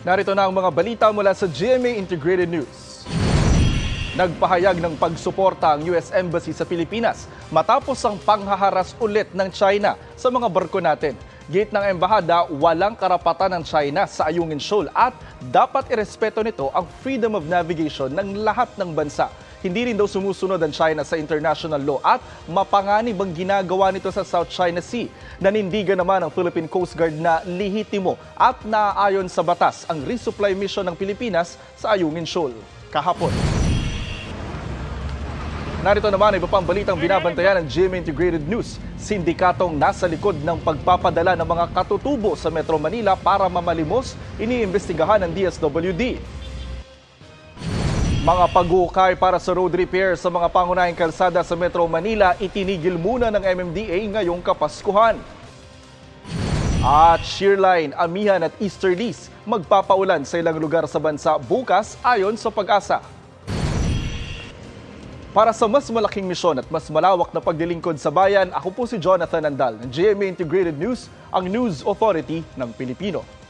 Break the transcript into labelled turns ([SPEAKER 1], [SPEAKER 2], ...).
[SPEAKER 1] Narito na ang mga balita mula sa GMA Integrated News. Nagpahayag ng pagsuporta ang US Embassy sa Pilipinas matapos ang panghaharas ulit ng China sa mga barko natin. Gate ng embahada, walang karapatan ng China sa Ayungin Shoal at dapat irespeto nito ang freedom of navigation ng lahat ng bansa. Hindi rin daw sumusunod ang China sa international law at mapanganib ang ginagawa nito sa South China Sea. Nanindigan naman ang Philippine Coast Guard na lehitimo at naaayon sa batas ang resupply mission ng Pilipinas sa Ayungin Shoal kahapon. Narito naman iba pang balitang binabantayan ng GMA Integrated News. Sindikatong nasa likod ng pagpapadala ng mga katutubo sa Metro Manila para mamalimos, iniimbestigahan ng DSWD. Mga pag-uukay para sa road repair sa mga pangunahing kalsada sa Metro Manila itinigil muna ng MMDA ngayong Kapaskuhan. At Shearline, Amihan at Easterlies magpapaulan sa ilang lugar sa bansa bukas ayon sa Pag-asa. Para sa mas malaking misyon at mas malawak na paglilingkod sa bayan, ako po si Jonathan Andal ng GMA Integrated News, ang News Authority ng Pilipino.